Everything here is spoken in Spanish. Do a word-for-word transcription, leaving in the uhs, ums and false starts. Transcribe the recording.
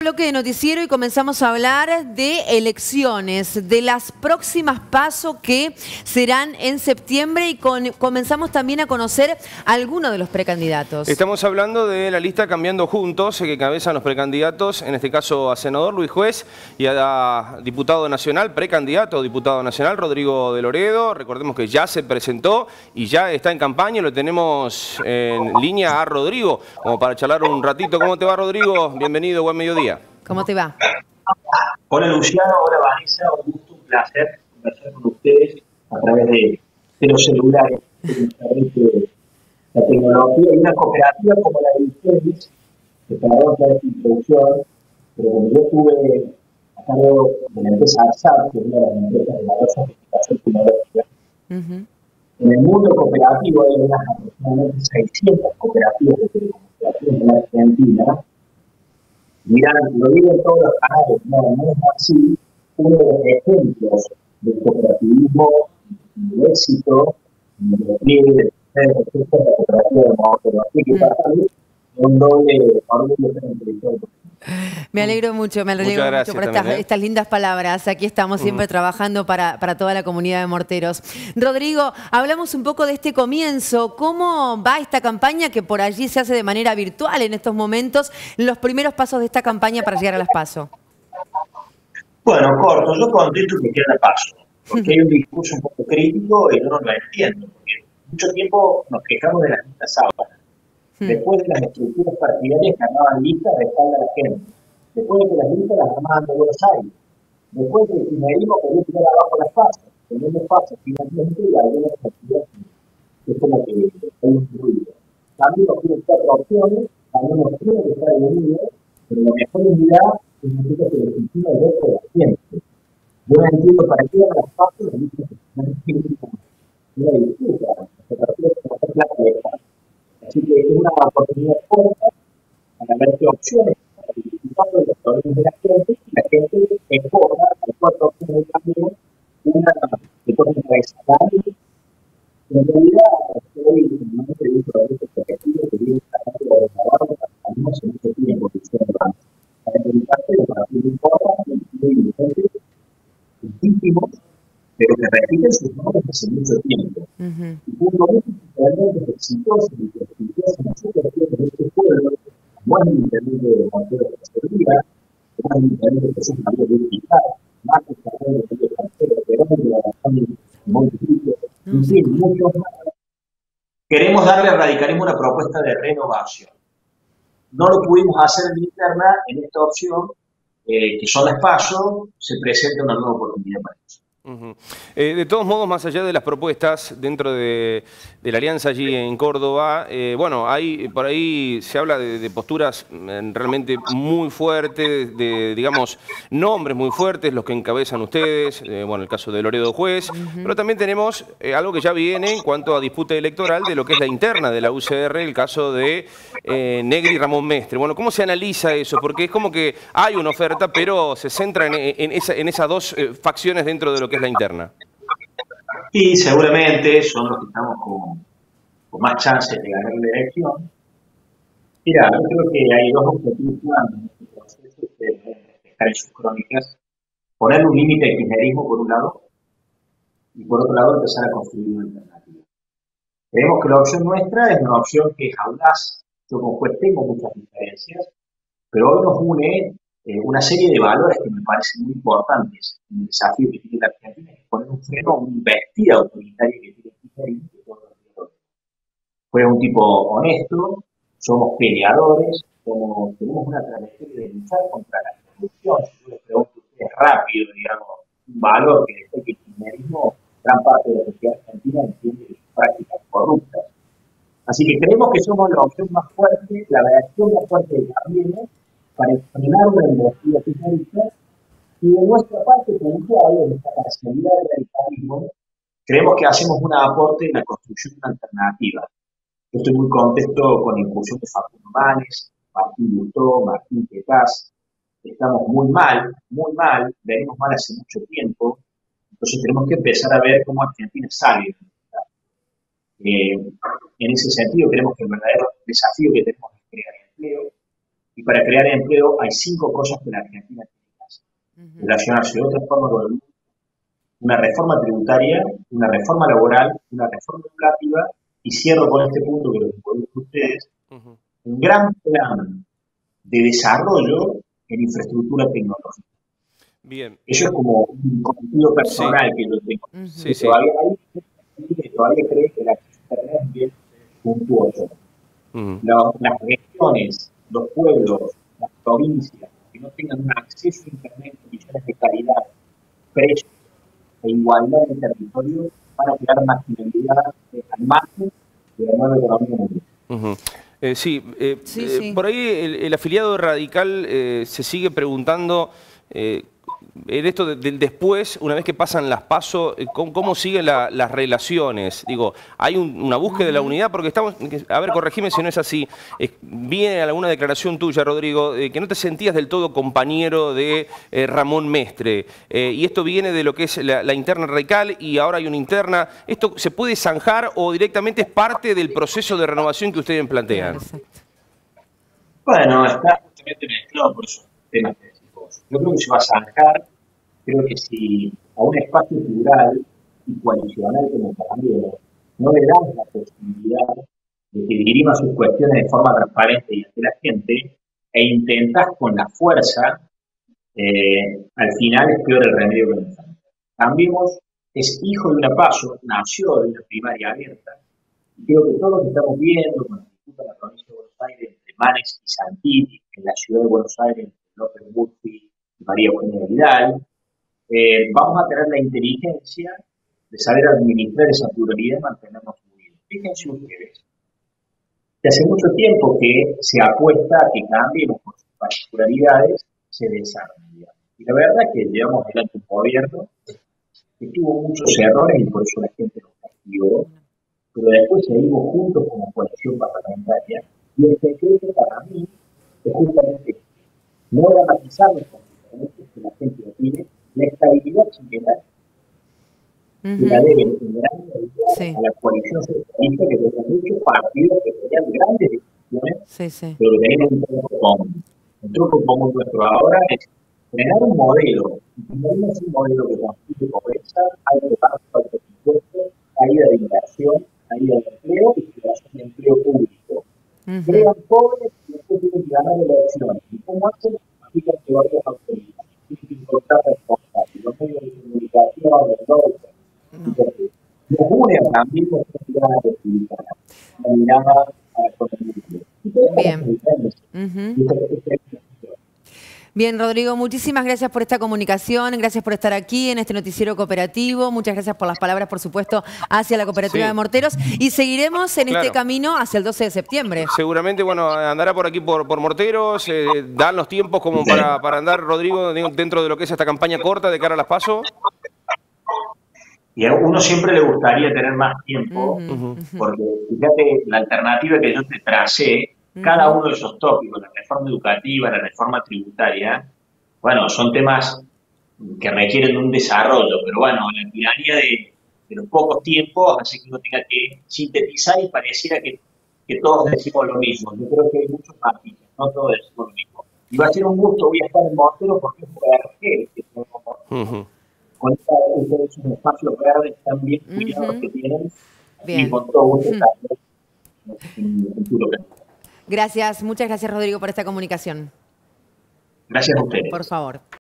Bloque de noticiero y comenzamos a hablar de elecciones, de las próximas PASO que serán en septiembre y con, comenzamos también a conocer algunos de los precandidatos. Estamos hablando de la lista Cambiando Juntos, que encabezan los precandidatos, en este caso a senador Luis Juez y a diputado nacional, precandidato diputado nacional Rodrigo de Loredo. Recordemos que ya se presentó y ya está en campaña, lo tenemos en línea a Rodrigo, como para charlar un ratito. ¿Cómo te va, Rodrigo? Bienvenido, buen mediodía. ¿Cómo te va? Hola Luciano, hola Vanessa, un gusto, un placer conversar con ustedes a través de, de los celulares, a través de la tecnología y una cooperativa como la de ustedes, que perdón por esta introducción, pero como yo estuve a cargo de la empresa ARSAT, que es una de las empresas de mayor sofisticación tecnológica, uh-huh. En el mundo cooperativo hay unas aproximadamente seiscientas cooperativas de telecomunicaciones en la Argentina. Mirá, lo digo en todos los canales, no, no es así. Uno de los ejemplos del cooperativismo de éxito, de despliegue de la cooperativa de Morteros. Así que para mí es un doble orgullo ser entrevistado. Me alegro mucho, me alegro mucho por estas, ¿eh? estas lindas palabras. Aquí estamos siempre uh-huh. trabajando para, para toda la comunidad de morteros. Rodrigo, hablamos un poco de este comienzo. ¿Cómo va esta campaña que por allí se hace de manera virtual en estos momentos? Los primeros pasos de esta campaña para llegar a las PASO. Bueno, corto, yo contesto que queda PASO, porque hay un discurso un poco crítico y yo no lo entiendo. Porque mucho tiempo nos quejamos de las listas sábanas. Después de las estructuras partidarias que armaban listas de espalda a la gente. Después de que las listas las armaban de Buenos Aires. Después de que el kirchnerismo quería tirar abajo las PASO, teniendo PASO finalmente y algunas actividades que es como que hay un ruido. También nos tienen cuatro opciones, también nos tiene que estar unidos, pero la mejor unidad significa que le funciona el voto de la gente. Yo no entiendo para qué van las PASO las listas que están escritas en la disputa, los partidos que no están claros. Así que es una oportunidad corta para ver qué opciones para participar de los problemas de la gente y la gente escoja las cuatro opciones de cambio, una que puede resaltar. En realidad, hoy no me pedí por este objetivo que viene sacando de los trabajos hasta hace mucho tiempo que se van. Para dedicarse a los partidos importantes, muy inteligentes, legítimos, pero que repiten sus nombres hace mucho tiempo. Uh-huh. Y punto uno, realmente exitoso y prestigioso en las situaciones de este pueblo, no es el intendente de Morteros de Seguridad, no es el intendente de Jesús María de Pilar, más que el carrero de Pedro Cancelo, pero no de la razón de Montevideo, en fin, muchos más. Queremos darle al radicalismo una propuesta de renovación. No lo pudimos hacer en la interna, en esta opción, eh, que son las PASO, se presenta una nueva oportunidad para eso. Uh-huh. eh, de todos modos, más allá de las propuestas dentro de, de la alianza allí en Córdoba, eh, bueno, hay, por ahí se habla de, de posturas realmente muy fuertes, de, digamos, nombres muy fuertes, los que encabezan ustedes, eh, bueno, el caso de Loredo Juez, uh-huh. pero también tenemos eh, algo que ya viene en cuanto a disputa electoral de lo que es la interna de la U C R, el caso de eh, Negri y Ramón Mestre. Bueno, ¿cómo se analiza eso? Porque es como que hay una oferta, pero se centra en, en, esa, en esas dos eh, facciones dentro de lo que es la interna. Y seguramente son los que estamos con, con más chances de ganar la elección. Mira, yo creo que hay dos objetivos en este proceso que deben reflejar en sus crónicas. Poner un límite al kirchnerismo por un lado y por otro lado empezar a construir una alternativa. Creemos que la opción nuestra es una opción que es audaz. Yo con Juez tengo muchas diferencias, pero hoy nos une Eh, una serie de valores que me parecen muy importantes en el desafío que tiene la Argentina, es poner un freno a una investida autoritaria que tiene Kirchnerismo que todos los días. Fue un tipo honesto, somos peleadores, somos, tenemos una trayectoria de luchar contra la corrupción. Si yo les pregunto a ustedes rápido, digamos, un valor que después que el kirchnerismo, gran parte de la sociedad argentina entiende de sus prácticas corruptas. Así que creemos que somos la opción más fuerte, la reacción más fuerte de Cambiemos, para frenar una investigación kirchnerista, y de nuestra parte puntual, en esta parcialidad del radicalismo, creemos que hacemos un aporte en la construcción de una alternativa. Yo estoy muy contento con la incursión de Facundo Manes, Martín Lutó, Martín Tetaz. Estamos muy mal, muy mal, venimos mal hace mucho tiempo, entonces tenemos que empezar a ver cómo Argentina sale. Eh, en ese sentido, creemos que el verdadero desafío que tenemos es crear empleo. Y para crear empleo hay cinco cosas que la Argentina tiene que hacer. Uh-huh. Relacionarse de otra forma con el mundo, una reforma tributaria, una reforma laboral, una reforma educativa, y cierro con este punto que lo involucro a ustedes, uh-huh. un gran plan de desarrollo en infraestructura tecnológica. Bien. Eso es como un cometido personal sí. que yo tengo. Uh-huh. Sí, sí. Todavía hay gente que todavía cree que la Internet es bien puntuoso. Uh-huh. La, las regiones, los pueblos, las provincias que no tengan un acceso a Internet en condiciones de calidad, precio e igualdad de territorio van a quedar marginalidad eh, al margen de la nueva economía mundial. Uh-huh. Eh, sí, eh, sí, eh, sí, por ahí el, el afiliado radical eh, se sigue preguntando eh, en esto de, del después, una vez que pasan las PASO, eh, ¿cómo, cómo siguen la, las relaciones? Digo, ¿hay un, una búsqueda de la unidad? Porque estamos, a ver, corregime si no es así. Eh, viene alguna declaración tuya, Rodrigo, eh, que no te sentías del todo compañero de eh, Ramón Mestre. Eh, y esto viene de lo que es la, la interna radical y ahora hay una interna. ¿Esto se puede zanjar o directamente es parte del proceso de renovación que ustedes plantean? Bueno, está justamente mezclado por esos temas que decís vos. Yo creo que se va a zanjar. Creo que si a un espacio plural y coalicional como también no le damos la posibilidad de que dirima sus cuestiones de forma transparente y ante la gente, e intentas con la fuerza, eh, al final es peor el remedio que la enfermedad. Cambiemos, es hijo de una PASO, nació de una primaria abierta, y creo que todo lo que estamos viendo con la disputa de la provincia de Buenos Aires entre Manes y Santilli, en la ciudad de Buenos Aires, entre López Murphy y María Eugenia Vidal, Eh, vamos a tener la inteligencia de saber administrar esa pluralidad y mantenernos unidos. Fíjense ustedes, que hace mucho tiempo que se apuesta a que cambiemos por sus particularidades, se desarmen. Y la verdad es que llevamos adelante un gobierno que tuvo muchos errores y por eso la gente nos castigó, pero después seguimos juntos como coalición parlamentaria y el secreto para mí es justamente no dramatizar los conflictos que la gente opine. La estabilidad chilena uh-huh. que la deben en gran medida sí. a la coalición socialista que tiene muchos partidos que tenían grandes decisiones, sí, sí. pero que tenían un truco común. El truco común nuestro ahora es frenar un modelo, y no es un modelo que constituye pobreza, alto gasto, alto impuesto, caída de inversión, caída de empleo y creación de empleo público. Uh-huh. Crean pobres y después tienen que ganar elecciones. ¿Y cómo hacen? Aplican que varias autoridades. Tienen que encontrar responsables. Los medios de comunicación, el norte. Nos une también la sociedad republicana. La mirada a la economía. Bien. Uh-huh. Bien, Rodrigo, muchísimas gracias por esta comunicación, gracias por estar aquí en este noticiero cooperativo, muchas gracias por las palabras, por supuesto, hacia la cooperativa sí. de Morteros y seguiremos en claro. este camino hacia el doce de septiembre. Seguramente, bueno, andará por aquí por, por Morteros, eh, dan los tiempos como para, para andar, Rodrigo, dentro de lo que es esta campaña corta de cara a las PASO. Y a uno siempre le gustaría tener más tiempo, uh-huh. porque fíjate, la alternativa que yo te tracé, cada uno de esos tópicos, la reforma educativa, la reforma tributaria, bueno, son temas que requieren un desarrollo, pero bueno, la tiranía de, de los pocos tiempos hace que uno tenga que sintetizar y pareciera que, que todos decimos lo mismo. Yo creo que hay muchos matices, no todos decimos lo mismo. Y va a ser un gusto, voy a estar en Morteros porque es un vergel que tenemos. Uh-huh. Con esta, ustedes un espacio verde tan bien cuidados uh-huh. que tienen, bien. Y con todo gusto uh-huh. en el futuro que Gracias, muchas gracias Rodrigo por esta comunicación. Gracias a ustedes. Por favor.